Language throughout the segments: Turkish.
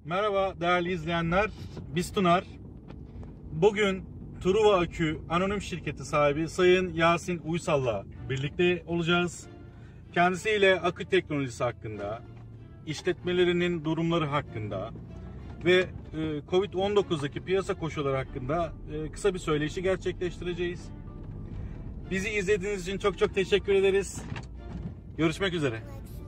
Merhaba değerli izleyenler, biz Tunar. Bugün Truva Akü Anonim Şirketi sahibi Sayın Yasin Uysal'la birlikte olacağız. Kendisiyle akü teknolojisi hakkında, işletmelerinin durumları hakkında ve Covid-19'daki piyasa koşulları hakkında kısa bir söyleşi gerçekleştireceğiz. Bizi izlediğiniz için çok teşekkür ederiz. Görüşmek üzere.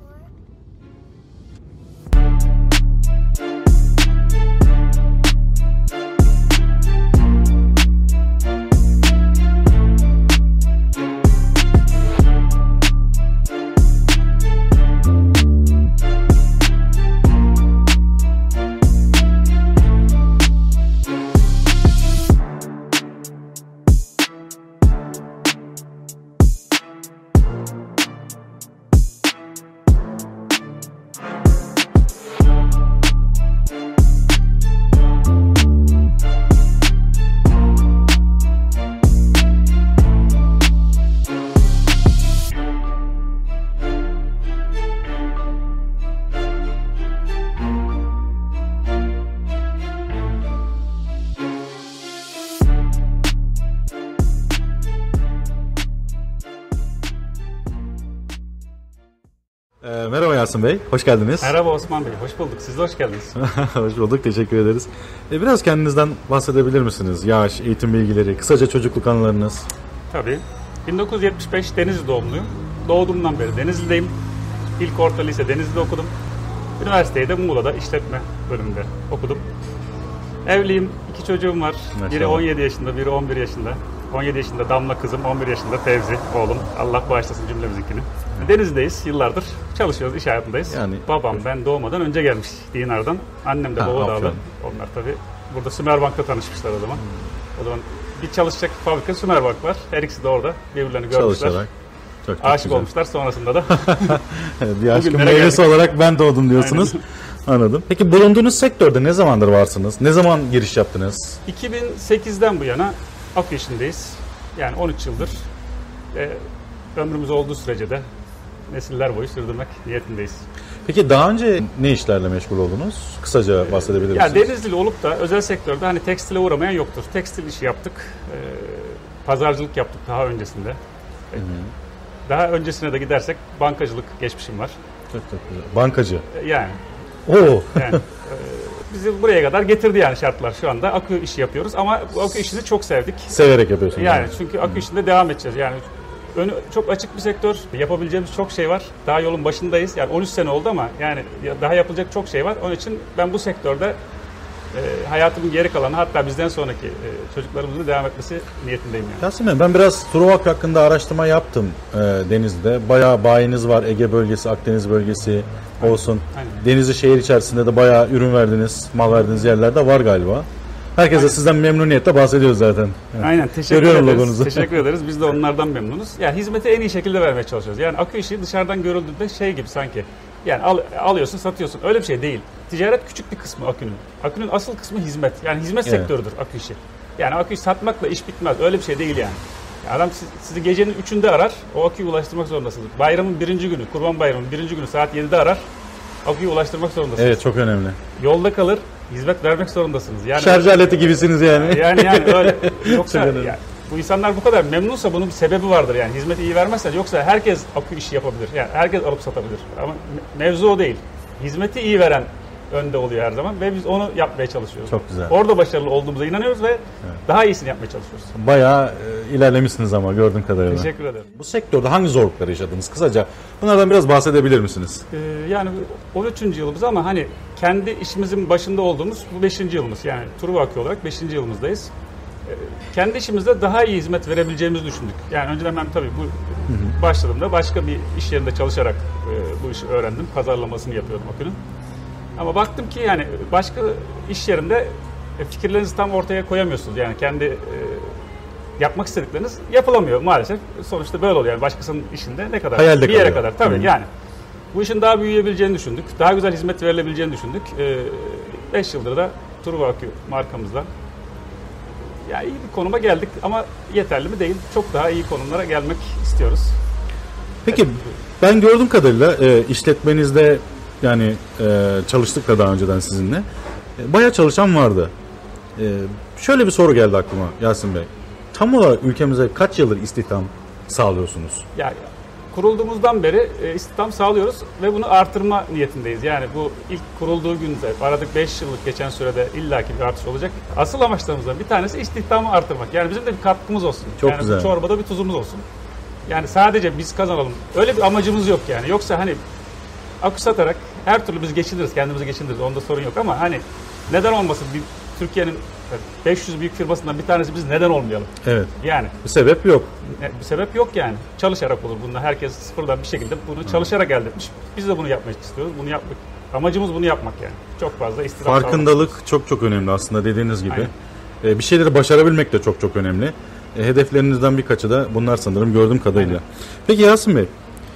Merhaba Yasin Bey, hoş geldiniz. Merhaba Osman Bey, hoş bulduk. Siz de hoş geldiniz. Hoş bulduk, teşekkür ederiz. Biraz kendinizden bahsedebilir misiniz? Yaş, eğitim bilgileri, kısaca çocukluk anılarınız. Tabii. 1975 Denizli doğumluyum. Doğduğumdan beri Denizli'deyim. İlk orta lise Denizli'de okudum. Üniversiteyi de Muğla'da işletme bölümünde okudum. Evliyim, 2 çocuğum var. Maşallah. Biri 17 yaşında, biri 11 yaşında. 17 yaşında Damla kızım, 11 yaşında Fevzi oğlum. Allah bağışlasın cümlemizinkini. Denizli'deyiz yıllardır. Çalışıyoruz, iş hayatındayız. Yani, babam ben doğmadan önce gelmiş Dinar'dan. Annem de baba dağlı. Onlar tabii burada Sümerbank'ta tanışmışlar o zaman. O zaman bir çalışacak fabrika Sümerbank var. Her ikisi de orada birbirlerini görmüşler. Çalışarak. Çok Aşık güzel olmuşlar sonrasında da. bir aşkın meyvesi olarak ben doğdum diyorsunuz. Anladım. Peki bulunduğunuz sektörde ne zamandır varsınız? Ne zaman giriş yaptınız? 2008'den bu yana akü işindeyiz. Yani 13 yıldır. Ömrümüz olduğu sürece de nesiller boyu sürdürmek niyetindeyiz. Peki daha önce ne işlerle meşgul oldunuz? Kısaca bahsedebilir misiniz? Ya Denizli olup da özel sektörde hani tekstile uğramayan yoktur. Tekstil işi yaptık. Pazarcılık yaptık daha öncesinde. Hı-hı. Daha öncesine de gidersek bankacılık geçmişim var. Çok güzel. Bankacı. Yani. Oo. Yani bizi buraya kadar getirdi yani şartlar şu anda. Akü işi yapıyoruz ama bu akü işini çok sevdik. Severek yapıyorsunuz. Yani çünkü akü işinde devam edeceğiz. Yani önü çok açık bir sektör. Yapabileceğimiz çok şey var. Daha yolun başındayız. Yani 13 sene oldu ama yani daha yapılacak çok şey var. Onun için ben bu sektörde hayatımın geri kalanı hatta bizden sonraki çocuklarımızın devam etmesi niyetindeyim yani. Yasin Bey, ben biraz Truva hakkında araştırma yaptım Denizli'de. Bayağı bayiniz var. Ege bölgesi, Akdeniz bölgesi olsun. Aynen. Denizli şehir içerisinde de bayağı ürün verdiniz, mal verdiğiniz yerler de var galiba. Herkese Aynen. Sizden memnuniyetle bahsediyoruz zaten. Evet. Aynen, teşekkür Görüyorum ederiz. logonuzu. Teşekkür ederiz. Biz de onlardan memnunuz. Yani hizmeti en iyi şekilde vermeye çalışıyoruz. Yani akü işi dışarıdan görüldüğünde şey gibi sanki. Yani alıyorsun, satıyorsun. Öyle bir şey değil. Ticaret küçük bir kısmı akünün. Akünün asıl kısmı hizmet. Yani hizmet sektörüdür akü işi. Yani aküyü satmakla iş bitmez. Öyle bir şey değil yani. Adam sizi gecenin 3'ünde arar. O aküyü ulaştırmak zorundasınız. Bayramın 1. günü, Kurban Bayramı'nın 1. günü saat 7'de arar. Aküyü ulaştırmak zorundasınız. Evet, çok önemli. Yolda kalır. Hizmet vermek zorundasınız. Yani şarj aleti gibisiniz yani. Yani öyle. Yoksa yani, bu insanlar bu kadar memnunsa bunun bir sebebi vardır yani. Hizmeti iyi vermezsen yoksa herkes akü işi yapabilir. Yani herkes alıp satabilir. Ama mevzu o değil. Hizmeti iyi veren önde oluyor her zaman ve biz onu yapmaya çalışıyoruz. Çok güzel. Orada başarılı olduğumuza inanıyoruz ve daha iyisini yapmaya çalışıyoruz. Bayağı ilerlemişsiniz ama gördüğüm kadarıyla. Teşekkür ederim. Bu sektörde hangi zorlukları yaşadınız? Kısaca bunlardan biraz bahsedebilir misiniz? Yani 13. yılımız ama hani kendi işimizin başında olduğumuz bu 5. yılımız. Yani Truva Akü olarak 5. yılımızdayız. Kendi işimizde daha iyi hizmet verebileceğimizi düşündük. Yani önceden ben tabii bu başladığımda başka bir iş yerinde çalışarak bu işi öğrendim. Pazarlamasını yapıyordum akünün. Ama baktım ki yani başka iş yerinde fikirlerinizi tam ortaya koyamıyorsunuz. Yani kendi yapmak istedikleriniz yapılamıyor maalesef. Sonuçta böyle oluyor. Yani başkasının işinde ne kadar? Hayalde bir yere kalıyor. kadar. Tabii yani. Bu işin daha büyüyebileceğini düşündük. Daha güzel hizmet verilebileceğini düşündük. 5 yıldır da Truva Akü markamızla ya iyi bir konuma geldik ama yeterli mi değil. Çok daha iyi konumlara gelmek istiyoruz. Peki ben gördüğüm kadarıyla işletmenizde Yani çalıştık da daha önceden sizinle. Bayağı çalışan vardı. Şöyle bir soru geldi aklıma Yasin Bey. Tam olarak ülkemize kaç yıldır istihdam sağlıyorsunuz? Yani kurulduğumuzdan beri istihdam sağlıyoruz ve bunu artırma niyetindeyiz. Yani bu ilk kurulduğu günde aradık 5 yıllık geçen sürede illaki bir artış olacak. Asıl amaçlarımızdan bir tanesi istihdamı artırmak. Yani bizim de bir katkımız olsun. Çok yani güzel. Bu çorbada bir tuzumuz olsun. Yani sadece biz kazanalım. Öyle bir amacımız yok yani. Yoksa hani akü satarak her türlü biz geçiniriz, kendimizi geçindiririz. Onda sorun yok ama hani neden olmasın? Türkiye'nin 500 büyük firmasından bir tanesi biz neden olmayalım? Evet. Yani Bir sebep yok. bir sebep yok yani. Çalışarak olur bunda. Herkes sıfırdan bir şekilde bunu çalışarak elde etmiş. Biz de bunu yapmak istiyoruz. Bunu yapmak. Amacımız bunu yapmak yani. Çok fazla istihdam Farkındalık çok önemli aslında dediğiniz gibi. Bir şeyleri başarabilmek de çok önemli. Hedeflerinizden birkaçı da bunlar sanırım gördüğüm kadarıyla. Aynen. Peki Yasin Bey,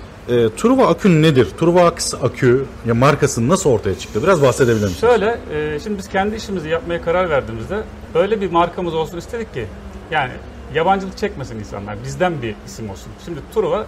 Truva Akü nedir? Truvax Akü ya markası nasıl ortaya çıktı? Biraz bahsedebilir misiniz? Şöyle, şimdi biz kendi işimizi yapmaya karar verdiğimizde öyle bir markamız olsun istedik ki yani yabancılık çekmesin insanlar, bizden bir isim olsun. Şimdi Truva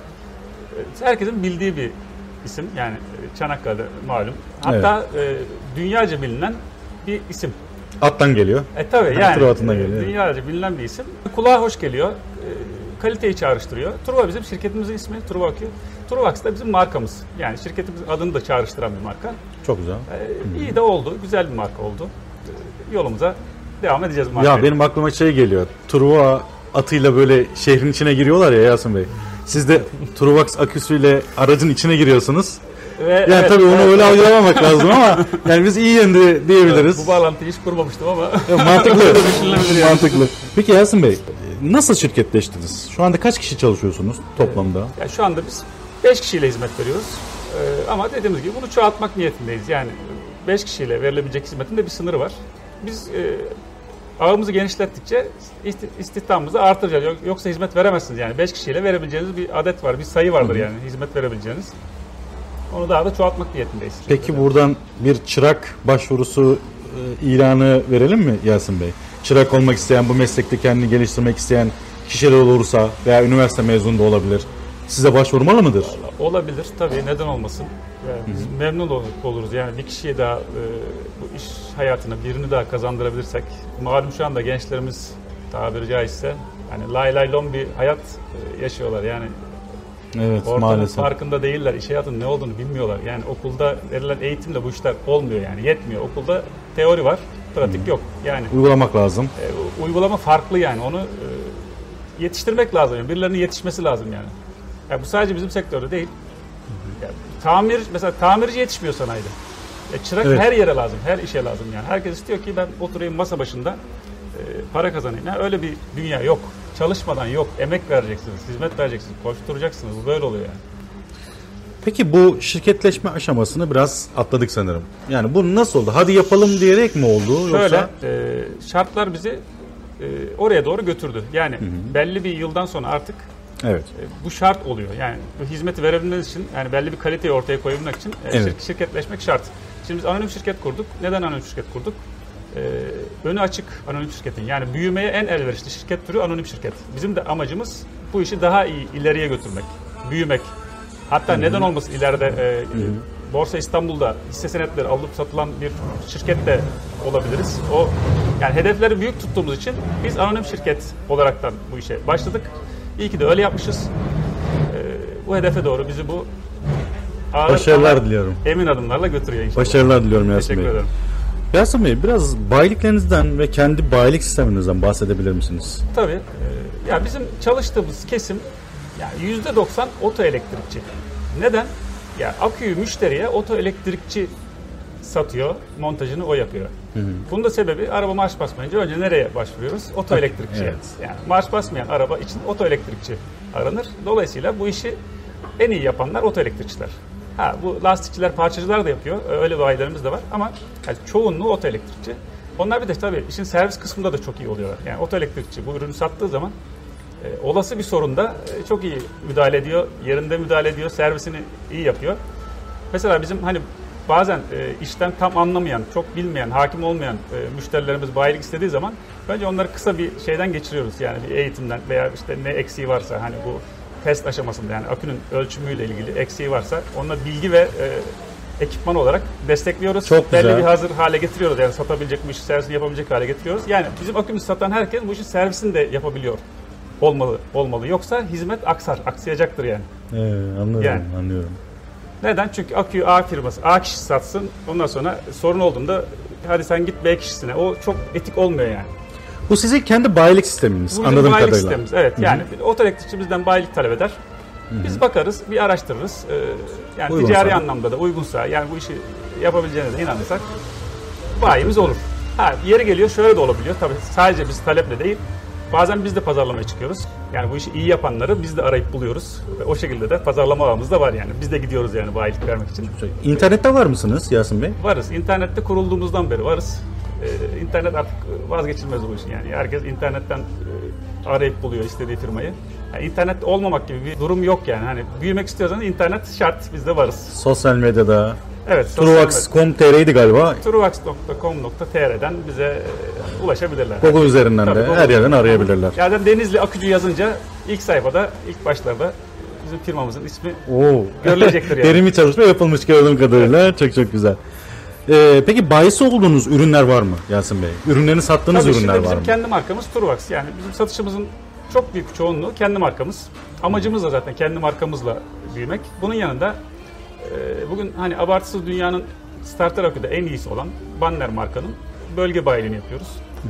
herkesin bildiği bir isim yani Çanakkale'de malum. Hatta dünyaca bilinen bir isim. Attan geliyor. Tabii yani Truva atından geliyor. dünyaca bilinen bir isim. Kulağa hoş geliyor, kaliteyi çağrıştırıyor. Truva bizim şirketimizin ismi, Truva Akü. Truvax da bizim markamız. Yani şirketimizin adını da çağrıştıran bir marka. Çok güzel. İyi de oldu. Güzel bir marka oldu. Yolumuza devam edeceğiz bu markayla. Ya benim aklıma şey geliyor. Truva atıyla böyle şehrin içine giriyorlar ya Yasin Bey. Siz de Truvax aküsüyle aracın içine giriyorsunuz. Yani tabii onu öyle algılamamak lazım ama yani biz iyi yönde diyebiliriz. Bu bağlantıyı hiç kurmamıştım ama mantıklı. düşünülebilir Mantıklı. Peki Yasin Bey, nasıl şirketleştiniz? Şu anda kaç kişi çalışıyorsunuz toplamda? Yani şu anda biz 5 kişiyle hizmet veriyoruz. Ama dediğimiz gibi bunu çoğaltmak niyetindeyiz. Yani 5 kişiyle verilebilecek hizmetin de bir sınırı var. Biz ağımızı genişlettikçe istihdamımızı artıracağız. Yoksa hizmet veremezsiniz. Yani 5 kişiyle verebileceğiniz bir adet var, bir sayı vardır yani hizmet verebileceğiniz. Onu daha da çoğaltmak niyetindeyiz. Peki buradan bir çırak başvurusu ilanı verelim mi Yasin Bey? Çırak olmak isteyen, bu meslekte kendini geliştirmek isteyen kişiler olursa veya üniversite mezunu da olabilir. Size başvurmalı mıdır? Olabilir tabii, neden olmasın. Yani biz memnun oluruz. Yani bir kişiye daha bu iş hayatına birini daha kazandırabilirsek. Malum şu anda gençlerimiz tabiri caizse yani lay lay lom bir hayat yaşıyorlar. Yani evet, ortamın maalesef. farkında değiller. İş hayatının ne olduğunu bilmiyorlar. Yani okulda verilen eğitimle bu işler olmuyor yani. Yetmiyor. Okulda teori var, pratik yok. Yani Uygulamak lazım. uygulama farklı yani. Onu yetiştirmek lazım. Yani birilerinin yetişmesi lazım yani. Yani bu sadece bizim sektörde değil. Yani mesela tamirci yetişmiyor sanayide. Çırak her yere lazım, her işe lazım yani. Herkes istiyor ki ben oturayım masa başında para kazanayım. Yani öyle bir dünya yok. Çalışmadan yok. Emek vereceksiniz, hizmet vereceksiniz, koşturacaksınız. Bu böyle oluyor yani. Peki bu şirketleşme aşamasını biraz atladık sanırım. Yani bu nasıl oldu? Hadi yapalım diyerek mi oldu? Şöyle, şartlar bizi oraya doğru götürdü. Yani belli bir yıldan sonra artık evet. Bu şart oluyor. Yani bu hizmeti verebilmeniz için, yani belli bir kaliteyi ortaya koyabilmek için şirketleşmek şart. Şimdi biz anonim şirket kurduk. Neden anonim şirket kurduk? Önü açık anonim şirketin. Yani büyümeye en elverişli şirket türü anonim şirket. Bizim de amacımız bu işi daha iyi ileriye götürmek, büyümek. Hatta neden olmasın ileride Borsa İstanbul'da hisse senetleri alıp satılan bir şirket de olabiliriz. Yani hedefleri büyük tuttuğumuz için biz anonim şirket olaraktan bu işe başladık. İyi ki de öyle yapmışız. Bu hedefe doğru bizi bu başarılar diliyorum. Emin adımlarla götürüyor inşallah. Başarılar diliyorum Yasin Bey. Teşekkür ederim. Yasin Bey, biraz bayiliklerinizden ve kendi bayilik sisteminizden bahsedebilir misiniz? Tabii. Ya bizim çalıştığımız kesim yani %90 otoelektrikçi. Neden? Ya aküyü müşteriye otoelektrikçi satıyor, montajını o yapıyor. Bunun da sebebi araba marş basmayınca önce nereye başvuruyoruz? Otoelektrikçiye. Evet. Yani marş basmayan araba için otoelektrikçi aranır. Dolayısıyla bu işi en iyi yapanlar otoelektrikçiler. Bu lastikçiler, parçacılar da yapıyor. Öyle bayilerimiz de var ama yani çoğunluğu otoelektrikçi. Onlar bir de tabii işin servis kısmında da çok iyi oluyorlar. Yani otoelektrikçi bu ürünü sattığı zaman olası bir sorunda çok iyi müdahale ediyor, yerinde müdahale ediyor, servisini iyi yapıyor. Mesela bizim hani bazen işten tam anlamayan, çok bilmeyen, hakim olmayan müşterilerimiz bayilik istediği zaman bence onları kısa bir şeyden geçiriyoruz. Yani bir eğitimden veya işte ne eksiği varsa hani bu test aşamasında yani akünün ölçümüyle ilgili eksiği varsa onunla bilgi ve ekipman olarak destekliyoruz. Çok güzel. Belli bir hazır hale getiriyoruz. Yani satabilecek, bu işi servisini yapabilecek hale getiriyoruz. Yani bizim akümüzü satan herkes bu işin servisini de yapabiliyor. Olmalı. Yoksa hizmet aksayacaktır yani. Anlıyorum, Yani. anlıyorum. Neden? Çünkü aküyü A firması, A kişi satsın. Ondan sonra sorun olduğunda hadi sen git B kişisine. O çok etik olmuyor yani. Bu sizin kendi bayilik sisteminiz Bu anladığım bayilik kadarıyla. sistemimiz. Evet. Yani otoelektrikçi bizden bayilik talep eder. Biz bakarız, bir araştırırız. Yani Uygunsa. ticari anlamda da uygunsa, yani bu işi yapabileceğine de inanırsak bayimiz olur. Yeri geliyor şöyle de olabiliyor. Tabii sadece biz taleple değil. Bazen biz de pazarlamaya çıkıyoruz. Yani bu işi iyi yapanları biz de arayıp buluyoruz. Ve o şekilde de pazarlama ağımız da var yani. Biz de gidiyoruz yani bayilik vermek için. İnternette var mısınız Yasin Bey? Varız. İnternette kurulduğumuzdan beri varız. İnternet artık vazgeçilmez bu işin yani. Herkes internetten arayıp buluyor istediği firmayı. Yani internet olmamak gibi bir durum yok yani. Hani büyümek istiyorsanız internet şart. Biz de varız. Sosyal medyada. Evet. Truvax.com.tr'ydi galiba. Truvax.com.tr'den bize ulaşabilirler. Google üzerinden de her yerden arayabilirler. Yani Denizli Akücü yazınca ilk sayfada, ilk başlarda bizim firmamızın ismi görülecektir yani. Derin bir çalışma yapılmış gördüğüm kadarıyla. Çok güzel. Peki bayisi olduğunuz ürünler var mı Yasin Bey? Ürünlerini sattığınız ürünler var mı? Bizim kendi markamız Truvax. Yani bizim satışımızın çok büyük çoğunluğu kendi markamız. Amacımız da zaten kendi markamızla büyümek. Bunun yanında bugün hani abartısız dünyanın starter aküde en iyisi olan Banner markanın bölge bayiliğini yapıyoruz.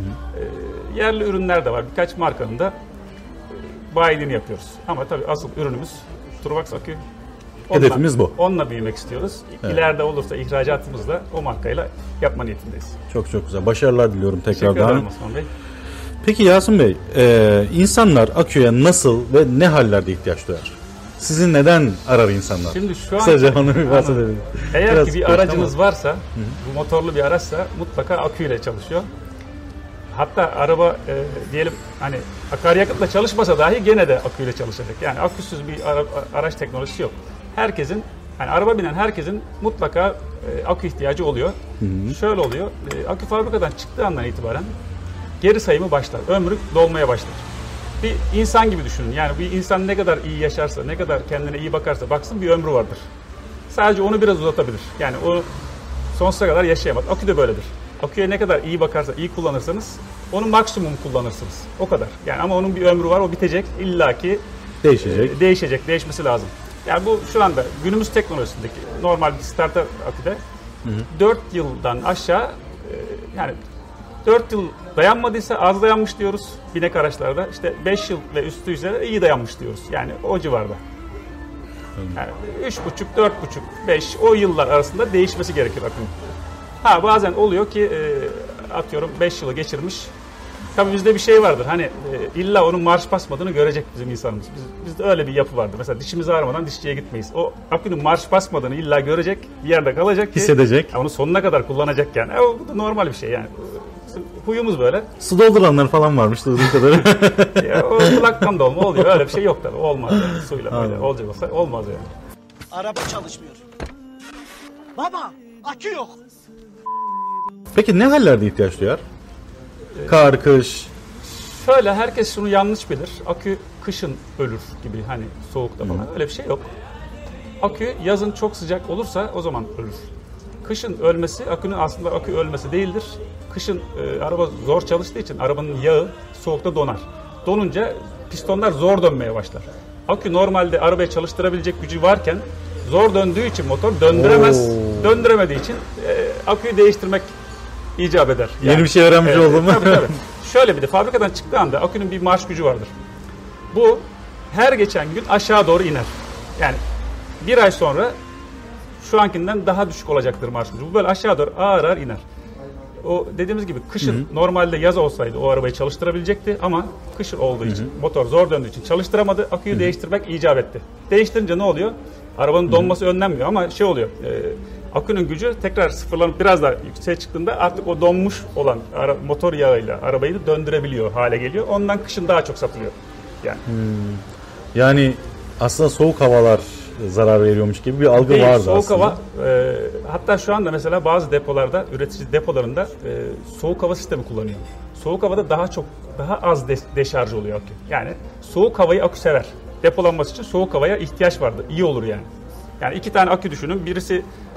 Yerli ürünler de var. Birkaç markanın da bayiliğini yapıyoruz. Ama tabii asıl ürünümüz Truvax akü. Hedefimiz bu. Onunla büyümek istiyoruz. Evet. İleride olursa ihracatımızı da o markayla yapma niyetindeyiz. Çok güzel. Başarılar diliyorum tekrardan. Teşekkür ederim Osman Bey. Peki Yasin Bey, insanlar aküye nasıl ve ne hallerde ihtiyaç duyar? Sizi neden arar insanlar? Şimdi şu an kısaca onu bir bahsedelim. Eğer ki bir aracınız varsa, bu motorlu bir araçsa mutlaka aküyle çalışıyor. Hatta araba diyelim hani akaryakıtla çalışmasa dahi gene de aküyle çalışacak. Yani aküsüz bir araç teknolojisi yok. Herkesin, yani araba binen herkesin mutlaka akü ihtiyacı oluyor. Şöyle oluyor, akü fabrikadan çıktığı andan itibaren geri sayımı başlar, ömrü dolmaya başlar. Bir insan gibi düşünün. Yani bir insan ne kadar iyi yaşarsa, ne kadar kendine iyi bakarsa baksın bir ömrü vardır. Sadece onu biraz uzatabilir. Yani o sonsuza kadar yaşayamaz. Akü de böyledir. Aküye ne kadar iyi bakarsa, iyi kullanırsanız onu maksimum kullanırsınız. O kadar. Yani ama onun bir ömrü var, o bitecek. İllaki değişecek, değişmesi lazım. Yani bu şu anda günümüz teknolojisindeki normal bir starter aküde 4 yıldan aşağı yani 4 yıl dayanmadıysa az dayanmış diyoruz binek araçlarda. İşte 5 yıl ve üstü ise iyi dayanmış diyoruz. Yani o civarda. Yani 3,5, 4,5, 5 o yıllar arasında değişmesi gerekir akünün. Bazen oluyor ki atıyorum 5 yılı geçirmiş. Tabii bizde bir şey vardır. Hani illa onun marş basmadığını görecek bizim insanımız. Bizde öyle bir yapı vardır. Mesela dişimizi ağrımadan dişçiye gitmeyiz. O akünün marş basmadığını illa görecek, bir yerde kalacak ki hissedecek. Onu sonuna kadar kullanacak yani. O da normal bir şey yani. Huyumuz böyle. Su dolduranlar falan varmış duyduğum kadarıyla. O kulaktan dolma oluyor. Öyle bir şey yok tabii. Olmaz yani. Suyla böyle olacak olsa olmaz yani. Araba çalışmıyor. Baba, akü yok. Peki ne hallerde ihtiyaç duyar? Kar, kış. Şöyle herkes şunu yanlış bilir. Akü kışın ölür gibi hani soğukta falan. Öyle bir şey yok. Akü yazın çok sıcak olursa o zaman ölür. Kışın ölmesi akünün aslında akü ölmesi değildir. Kışın araba zor çalıştığı için arabanın yağı soğukta donar. Donunca pistonlar zor dönmeye başlar. Akü normalde arabayı çalıştırabilecek gücü varken zor döndüğü için motor döndüremez. Döndüremediği için aküyü değiştirmek icap eder. Yani, yeni bir şey öğrenmiş oldum. Tabii. Şöyle bir de fabrikadan çıktığı anda akünün bir marş gücü vardır. Bu her geçen gün aşağı doğru iner. Yani bir ay sonra şu ankinden daha düşük olacaktır marş gücü. Bu böyle aşağı doğru ağır ağır iner. O dediğimiz gibi kışın normalde yaz olsaydı o arabayı çalıştırabilecekti ama kışın olduğu için motor zor döndüğü için çalıştıramadı. Aküyü değiştirmek icap etti. Değiştirince ne oluyor? Arabanın donması önlenmiyor ama şey oluyor. Akünün gücü tekrar sıfırlanıp biraz daha yükseğe çıktığında artık o donmuş olan motor yağıyla arabayı da döndürebiliyor hale geliyor. Ondan kışın daha çok satılıyor. Yani. Yani aslında soğuk havalar zarar veriyormuş gibi bir algı vardı soğuk aslında. Hava, hatta şu anda mesela bazı depolarda, üretici depolarında soğuk hava sistemi kullanıyor. Soğuk havada daha az deşarj oluyor akü. Yani soğuk havayı akü sever. Depolanması için soğuk havaya ihtiyaç vardı. İyi olur yani. Yani 2 tane akü düşünün. Birisi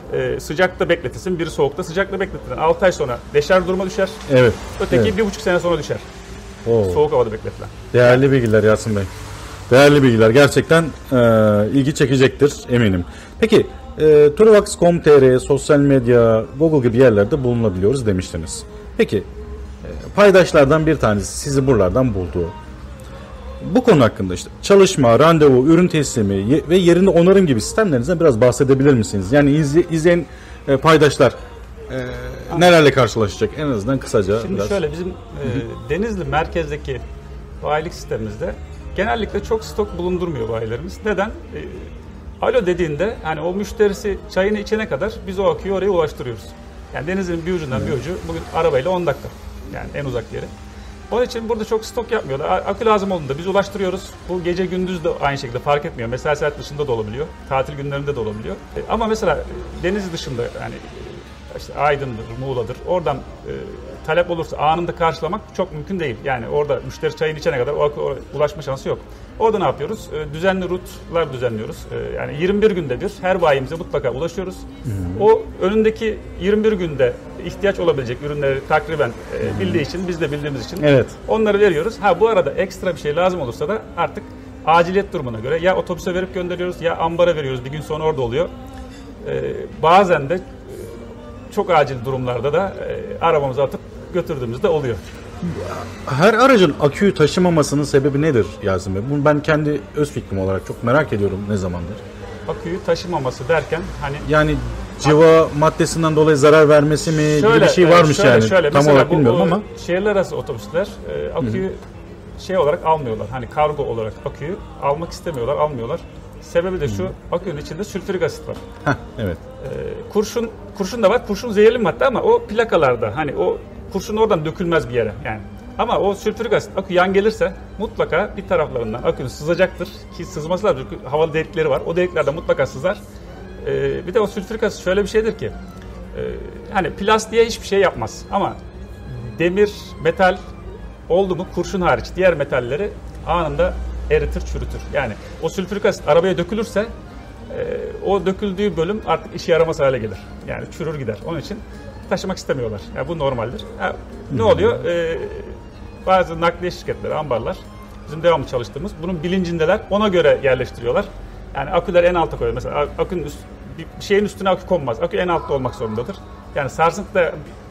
sıcakta bekletilsin, biri soğukta. Sıcakta bekletilen 6 ay sonra deşarj duruma düşer. Evet. Öteki evet. 1,5 sene sonra düşer. Oo. Soğuk havada bekletilen. Değerli bilgiler Yasin Bey. Değerli bilgiler. Gerçekten ilgi çekecektir eminim. Peki Turvax.com.tr, sosyal medya, Google gibi yerlerde bulunabiliyoruz demiştiniz. Peki paydaşlardan bir tanesi sizi buralardan buldu. Bu konu hakkında işte çalışma, randevu, ürün teslimi ve yerinde onarım gibi sistemlerinizden biraz bahsedebilir misiniz? Yani izleyen paydaşlar nelerle karşılaşacak en azından kısaca. Şimdi biraz. şöyle bizim Denizli merkezdeki bayilik sistemimizde genellikle çok stok bulundurmuyor bayilerimiz. Neden? Alo dediğinde hani o müşterisi çayını içene kadar biz o aküyü oraya ulaştırıyoruz. Yani Denizli'nin bir ucundan bir ucu bugün arabayla 10 dakika. Yani en uzak yeri. Onun için burada çok stok yapmıyorlar. Akü lazım olduğunda biz ulaştırıyoruz. Bu gece gündüz de aynı şekilde fark etmiyor. Mesai saat dışında da olabiliyor. Tatil günlerinde de olabiliyor. Ama mesela Denizli dışında yani işte Aydın'dır, Muğla'dır. Oradan talep olursa anında karşılamak çok mümkün değil. Yani orada müşteri çayını içene kadar o akü ulaşma şansı yok. Orada ne yapıyoruz? Düzenli rutlar düzenliyoruz. Yani 21 günde bir her bayimize mutlaka ulaşıyoruz. O önündeki 21 günde ihtiyaç olabilecek ürünleri takriben bildiği için, biz de bildiğimiz için onları veriyoruz. Bu arada ekstra bir şey lazım olursa da artık aciliyet durumuna göre ya otobüse verip gönderiyoruz ya ambara veriyoruz. Bir gün sonra orada oluyor. Bazen de çok acil durumlarda da arabamıza atıp götürdüğümüzde oluyor. Her aracın aküyü taşımamasının sebebi nedir Yasin Bey? Bunu ben kendi öz fikrim olarak çok merak ediyorum ne zamandır. Aküyü taşımaması derken hani... Yani civa maddesinden dolayı zarar vermesi mi gibi bir şey varmış yani. Tam olarak bilmiyorum ama. Şehirler arası otobüsler aküyü şey olarak almıyorlar. Hani kargo olarak aküyü almak istemiyorlar, almıyorlar. Sebebi de şu, akünün içinde sülfürik asit var. Evet. Kurşun da var. Kurşun zehirli madde ama o plakalarda hani o kurşun oradan dökülmez bir yere yani. Ama o sülfürik asit akü yan gelirse mutlaka bir taraflarından akünün sızacaktır ki sızması lazım. Çünkü havalı delikleri var. O deliklerden mutlaka sızar. Bir de o sülfürik asit şöyle bir şeydir ki hani plastiğe hiçbir şey yapmaz ama demir, metal oldu mu kurşun hariç diğer metalleri anında eritir, çürütür. Yani o sülfürik asit arabaya dökülürse o döküldüğü bölüm artık işe yaramaz hale gelir. Yani çürür gider. Onun için taşımak istemiyorlar. Yani bu normaldir. Ne oluyor? Bazı nakliye şirketleri, ambarlar bizim devamlı çalıştığımız bunun bilincindeler. Ona göre yerleştiriyorlar. Yani aküler en alta koyuyor. Mesela akünün bir şeyin üstüne akü konmaz. Akü en altta olmak zorundadır. Yani sarsıntıda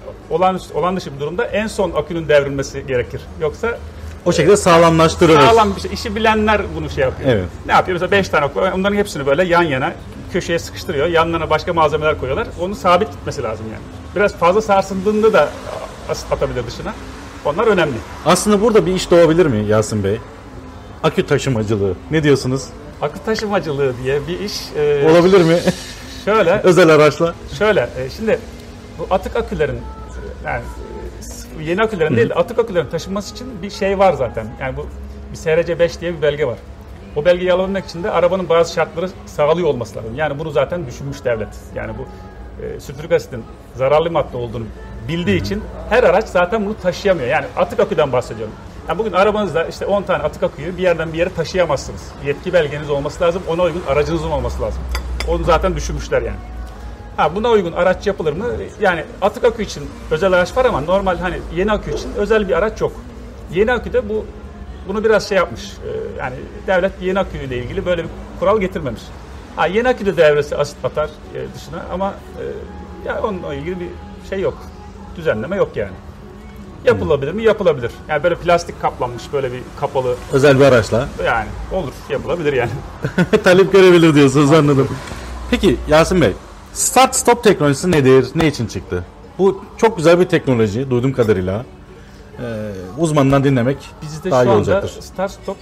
olan dışı bir durumda en son akünün devrilmesi gerekir. Yoksa o şekilde sağlamlaştırılır. Sağlam bir şey. İşi bilenler bunu şey yapıyor. Evet. Ne yapıyor? Mesela 5 tane akü var. Onların hepsini böyle yan yana köşeye sıkıştırıyor. Yanlarına başka malzemeler koyuyorlar. Onu sabit gitmesi lazım yani. Biraz fazla sarsıldığında da asit atabilir dışına. Onlar önemli. Aslında burada bir iş doğabilir mi Yasin Bey? Akü taşımacılığı. Ne diyorsunuz? Akü taşımacılığı diye bir iş olabilir mi? Şöyle. Özel araçla. Şöyle. Şimdi bu atık akülerin yani yeni akülerin değil de atık akülerin taşınması için bir şey var zaten. Yani bu bir SRC 5 diye bir belge var. O belgeyi alabilmek için de arabanın bazı şartları sağlıyor olması lazım. Yani bunu zaten düşünmüş devlet. Yani bu sülfürik asitin zararlı madde olduğunu bildiği için her araç zaten bunu taşıyamıyor. Yani atık aküden bahsediyorum. Yani bugün arabanızda işte 10 tane atık aküyü bir yerden bir yere taşıyamazsınız. Yetki belgeniz olması lazım. Ona uygun aracınızın olması lazım. Onu zaten düşünmüşler yani. Buna uygun araç yapılır mı? Yani atık akü için özel araç var ama normal hani yeni akü için özel bir araç yok. Yeni aküde bunu biraz şey yapmış. Yani devlet yeni aküyle ilgili böyle bir kural getirmemiş. Yeni aküde devresi asit atar dışına ama ya onunla ilgili bir şey yok. Düzenleme yok yani. Yapılabilir mi? Yapılabilir. Yani böyle plastik kaplanmış böyle bir kapalı. Özel bir araçla. Yani olur. Yapılabilir yani. Talep görebilir diyorsunuz anladım. Peki Yasin Bey, Start Stop teknolojisi nedir? Ne için çıktı? Bu çok güzel bir teknoloji duyduğum kadarıyla. Uzmanından dinlemek bizde daha iyi olacaktır. Bizde şu anda Start Stop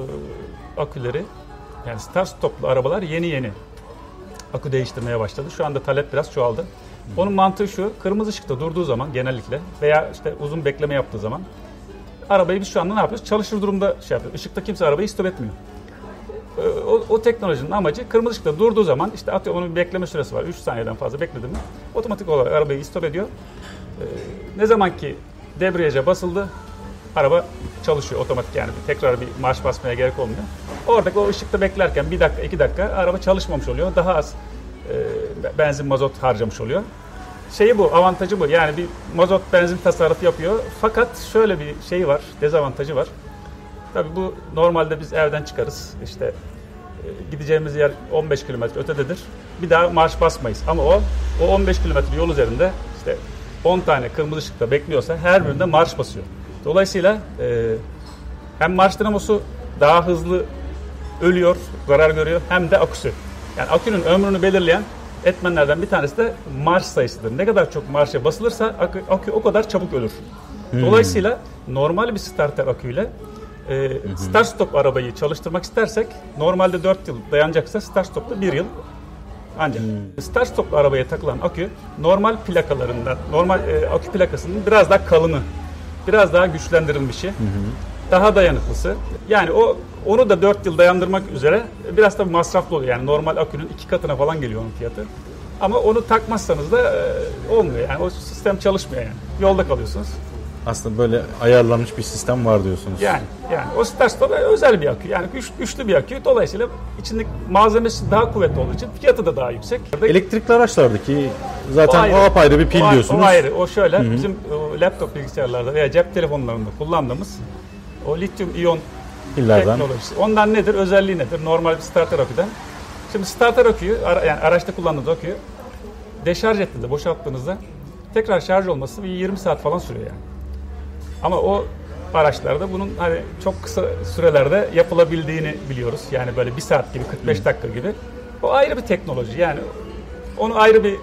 aküleri yani Start Stop'lu arabalar yeni akü değiştirmeye başladı. Şu anda talep biraz çoğaldı. Onun mantığı şu, kırmızı ışıkta durduğu zaman genellikle veya işte uzun bekleme yaptığı zaman arabayı biz şu anda ne yapıyoruz? Çalışır durumda şey yapıyoruz. Işıkta kimse arabayı stop etmiyor. O teknolojinin amacı kırmızı ışıkta durduğu zaman işte atıyor onun bir bekleme süresi var. 3 saniyeden fazla bekledim mi otomatik olarak arabayı stop ediyor. Ne zaman ki debriyaja basıldı araba çalışıyor otomatik yani tekrar bir marş basmaya gerek olmuyor. Oradaki o ışıkta beklerken 1 dakika 2 dakika araba çalışmamış oluyor. Daha az benzin mazot harcamış oluyor. Şeyi bu, avantajı bu. Yani bir mazot benzin tasarrufu yapıyor. Fakat şöyle bir şey var, dezavantajı var. Tabii bu normalde biz evden çıkarız. İşte gideceğimiz yer 15 kilometre ötededir. Bir daha marş basmayız. Ama o 15 kilometre yol üzerinde işte 10 tane kırmızı ışıkta bekliyorsa her birinde marş basıyor. Dolayısıyla hem marş dinamosu daha hızlı ölüyor, zarar görüyor, hem de aküsü. Yani akünün ömrünü belirleyen etmenlerden bir tanesi de marş sayısıdır. Ne kadar çok marşa basılırsa akü o kadar çabuk ölür. Dolayısıyla normal bir starter aküyle start stop arabayı çalıştırmak istersek normalde 4 yıl dayanacaksa start stopta 1 yıl ancak. Start stoplu arabaya takılan akü normal plakalarından, normal akü plakasının biraz daha kalını, biraz daha güçlendirilmişi, daha dayanıklısı. Yani onu da 4 yıl dayandırmak üzere biraz da masraflı oluyor. Yani normal akünün 2 katına falan geliyor onun fiyatı. Ama onu takmazsanız da olmuyor yani. O sistem çalışmıyor yani. Yolda kalıyorsunuz. Aslında böyle ayarlanmış bir sistem var diyorsunuz. Yani o start stop özel bir akü. Yani güçlü bir akü. Dolayısıyla içindeki malzemesi daha kuvvetli olduğu için fiyatı da daha yüksek. Elektrikli araçlardaki zaten o apayrı bir pil diyorsunuz. O ayrı. O şöyle bizim laptop bilgisayarlarda veya cep telefonlarında kullandığımız o lityum iyon teknolojisi. Ondan nedir? Özelliği nedir? Normal bir starter aküden. Şimdi starter aküyü, yani araçta kullandığınız aküyü deşarj ettiğinizde, boşalttığınızda tekrar şarj olması bir 20 saat falan sürüyor yani. Ama o araçlarda bunun hani çok kısa sürelerde yapılabildiğini biliyoruz. Yani böyle 1 saat gibi, 45 dakika gibi. O ayrı bir teknoloji. Yani onu ayrı bir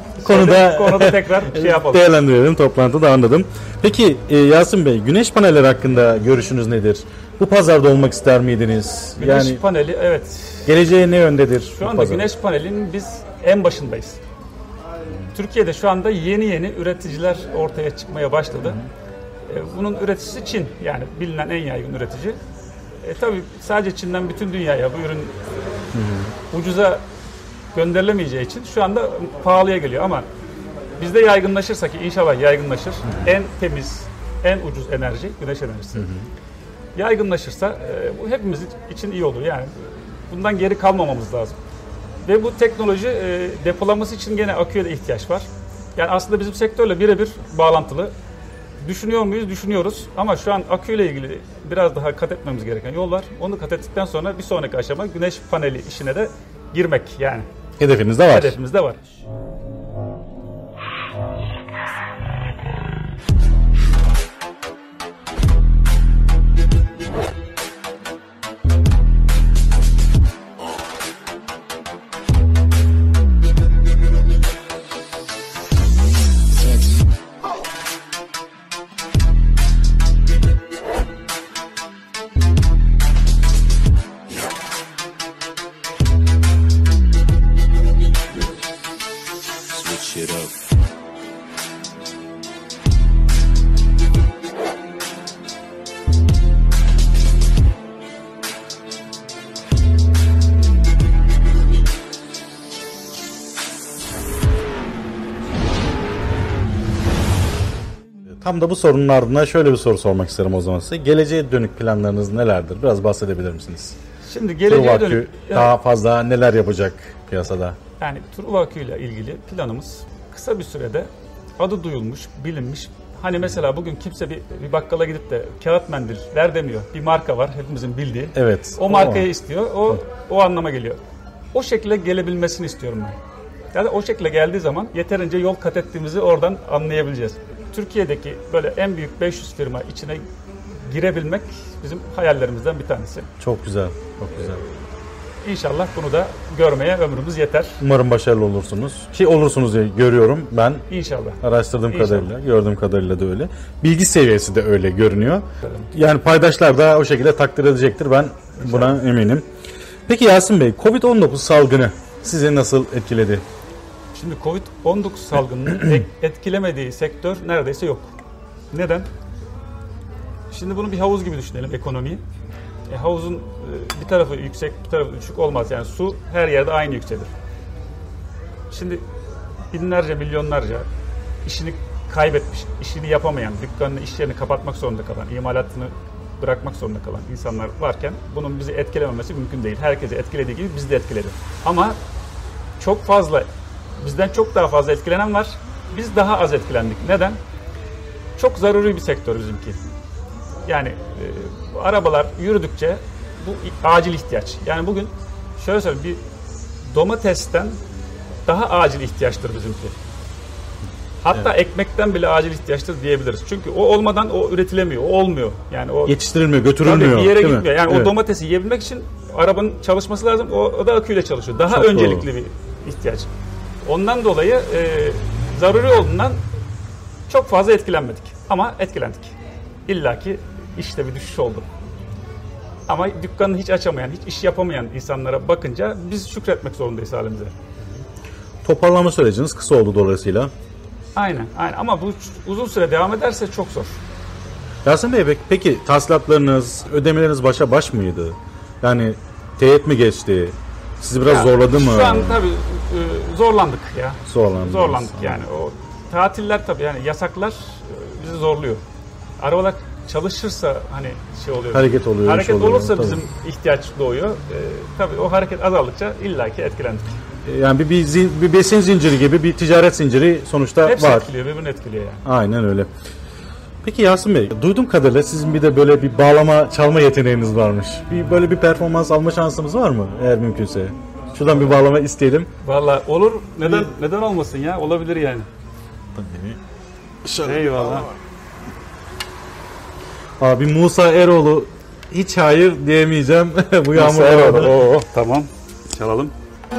konuda tekrar yapalım. Değerlendirelim, toplantıda anladım. Peki Yasin Bey, güneş panelleri hakkında görüşünüz nedir? Bu pazarda olmak ister miydiniz? Güneş paneli, evet. Geleceğe ne yöndedir? Şu anda güneş panelinin biz en başındayız. Türkiye'de şu anda yeni üreticiler ortaya çıkmaya başladı. Bunun üreticisi Çin, yani bilinen en yaygın üretici. Tabii sadece Çin'den bütün dünyaya bu ürün ucuza gönderilemeyeceği için şu anda pahalıya geliyor ama bizde yaygınlaşırsa, ki inşallah yaygınlaşır, en temiz, en ucuz enerji güneş enerjisi. Yaygınlaşırsa bu hepimiz için iyi olur. Yani bundan geri kalmamamız lazım. Ve bu teknoloji depolaması için gene aküye de ihtiyaç var. Yani aslında bizim sektörle birebir bağlantılı. Düşünüyor muyuz? Düşünüyoruz. Ama şu an aküyle ilgili biraz daha kat etmemiz gereken yol var. Onu kat ettikten sonra bir sonraki aşama güneş paneli işine de girmek yani. Hedefiniz de var. Hedefimiz de var. Tam da bu sorunun ardından şöyle bir soru sormak isterim o zaman size. Geleceğe dönük planlarınız nelerdir? Biraz bahsedebilir misiniz? Şimdi geleceğe dönük daha fazla neler yapacak piyasada? Yani Truva Akü ile ilgili planımız kısa bir sürede adı duyulmuş, bilinmiş. Hani mesela bugün kimse bir bakkala gidip de kağıt mendil ver demiyor. Bir marka var hepimizin bildiği. Evet. O markayı istiyor. O anlama geliyor. O şekilde gelebilmesini istiyorum ben. Yani o şekilde geldiği zaman yeterince yol kat ettiğimizi oradan anlayabileceğiz. Türkiye'deki böyle en büyük 500 firma içine girebilmek bizim hayallerimizden bir tanesi. Çok güzel, çok güzel. İnşallah bunu da görmeye ömrümüz yeter. Umarım başarılı olursunuz. Ki olursunuz diye görüyorum ben. İnşallah. Araştırdığım kadarıyla, gördüğüm kadarıyla da öyle. Bilgi seviyesi de öyle görünüyor. Yani paydaşlar da o şekilde takdir edecektir. Ben buna eminim. Peki Yasin Bey, Covid-19 salgını sizi nasıl etkiledi? Şimdi Covid-19 salgınının etkilemediği sektör neredeyse yok. Neden? Şimdi bunu bir havuz gibi düşünelim, ekonomiyi. Havuzun bir tarafı yüksek, bir tarafı düşük olmaz. Yani su her yerde aynı yükselir. Şimdi binlerce, milyonlarca işini kaybetmiş, işini yapamayan, dükkanını, iş yerini kapatmak zorunda kalan, imalatını bırakmak zorunda kalan insanlar varken bunun bizi etkilememesi mümkün değil. Herkesi etkilediği gibi bizi de etkiledi. Ama çok fazla, bizden çok daha fazla etkilenen var. Biz daha az etkilendik. Neden? Çok zaruri bir sektör bizimki. Yani arabalar yürüdükçe bu acil ihtiyaç. Yani bugün şöyle söyleyeyim, bir domatesten daha acil ihtiyaçtır bizimki. Hatta ekmekten bile acil ihtiyaçtır diyebiliriz. Çünkü o olmadan o üretilemiyor, o olmuyor. Yani o Yetiştirilmiyor, götürülmüyor. Tabii bir yere değil gitmiyor. mi? Yani Evet. o domatesi yiyebilmek için arabanın çalışması lazım. O da aküyle çalışıyor. Daha Çok öncelikli doğru. bir ihtiyaç. Ondan dolayı zaruri olduğundan çok fazla etkilenmedik. Ama etkilendik. İlla ki işte bir düşüş oldu. Ama dükkanını hiç açamayan, hiç iş yapamayan insanlara bakınca biz şükretmek zorundayız halimize. Toparlama süreciniz kısa oldu dolayısıyla. Aynen. Ama bu uzun süre devam ederse çok zor. Yasin Bey, peki tahsilatlarınız, ödemeleriniz başa baş mıydı? Yani teyit mi geçti? Sizi biraz Ya, zorladı mı? Şu an tabii zorlandık ya. Zorlandık Yani o tatiller tabii, yani yasaklar bizi zorluyor. Arabalar çalışırsa hani şey oluyor. Hareket oluyor. Hareket oluyor, olursa tabii. bizim ihtiyaç doğuyor. Tabii o hareket azaldıkça illaki etkilendik. Yani bir besin zinciri gibi, bir ticaret zinciri sonuçta Hepsi var. etkiliyor, birbirini etkiliyor yani. Aynen öyle. Peki Yasin Bey, duyduğum kadarıyla sizin bir de böyle bir bağlama çalma yeteneğiniz varmış. Böyle bir performans alma şansımız var mı eğer mümkünse? Şuradan bir bağlama isteyelim. Vallahi olur. Neden olmasın ya? Olabilir yani. Eyvallah. Abi Musa Eroğlu, hiç hayır diyemeyeceğim bu Nasıl yağmurda. Oo, tamam. Çalalım.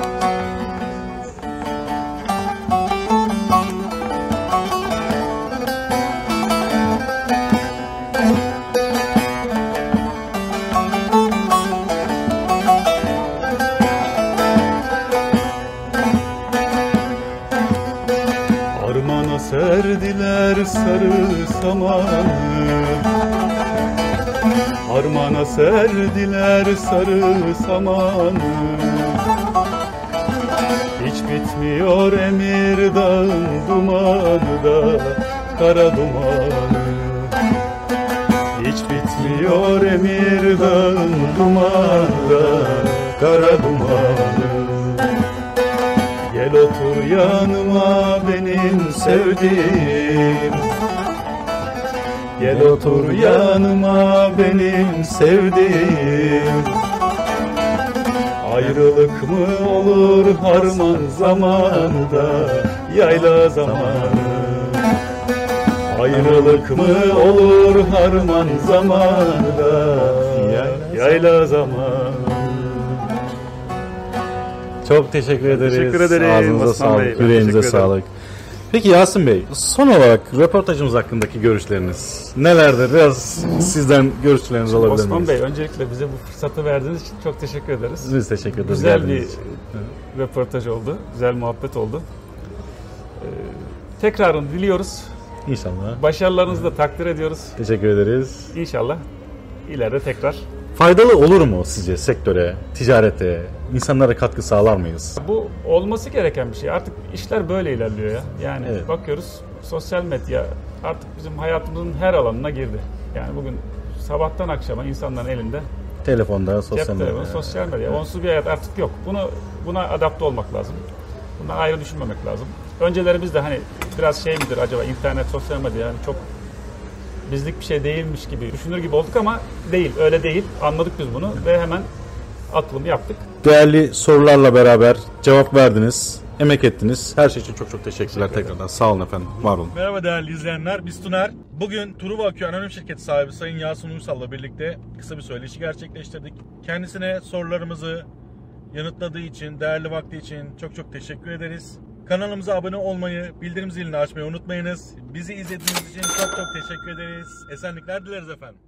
Harmana serdiler sarı samanı, harmana serdiler sarı samanı. Hiç bitmiyor Emir Dağı'nın dumanı da, kara dumanı. Hiç bitmiyor Emir Dağı'nın dumanı da, kara dumanı. Gel otur yanıma benim sevdiğim, gel otur yanıma benim sevdiğim. Ayrılık mı olur harman zamanında, yayla zamanı. Ayrılık mı olur harman zamanında, yayla zamanı. Çok teşekkür ederiz. Teşekkür ederim. Ağzınıza Osman Bey, sağlık, ben yüreğinize teşekkür ederim. sağlık. Peki Yasin Bey, son olarak röportajımız hakkındaki görüşleriniz nelerdir? Biraz sizden görüşlerinizi alabilir miyiz? Osman Bey, öncelikle bize bu fırsatı verdiğiniz için çok teşekkür ederiz. Biz teşekkür ederiz. Güzel bir geldiğiniz için. röportaj oldu. Güzel muhabbet oldu. Tekrarını diliyoruz. İnşallah. Başarılarınızı da takdir ediyoruz. Teşekkür ederiz. İnşallah ileride tekrar. Faydalı olur mu sizce sektöre, ticarete, insanlara katkı sağlar mıyız? Bu olması gereken bir şey. Artık işler böyle ilerliyor ya. Yani Evet. bakıyoruz, sosyal medya artık bizim hayatımızın her alanına girdi. Yani bugün sabahtan akşama insanların elinde Telefonda, cep sosyal telefonu, medya. sosyal medya. Onsuz bir hayat artık yok. Buna adapte olmak lazım. Buna ayrı düşünmemek lazım. Önceleri biz de hani biraz şey midir acaba, internet, sosyal medya yani çok bizlik bir şey değilmiş gibi düşünür gibi olduk ama değil, öyle değil. Anladık biz bunu ve hemen atılımı yaptık. Değerli sorularla beraber cevap verdiniz, emek ettiniz. Her şey için çok çok teşekkürler tekrardan. Sağ olun efendim, var olun. Merhaba değerli izleyenler, biz Tuner. Bugün Truva Akü Anonim Şirketi sahibi Sayın Yasin Uysal'la birlikte kısa bir söyleşi gerçekleştirdik. Kendisine sorularımızı yanıtladığı için, değerli vakti için çok çok teşekkür ederiz. Kanalımıza abone olmayı, bildirim zilini açmayı unutmayınız. Bizi izlediğiniz için çok çok teşekkür ederiz. Esenlikler dileriz efendim.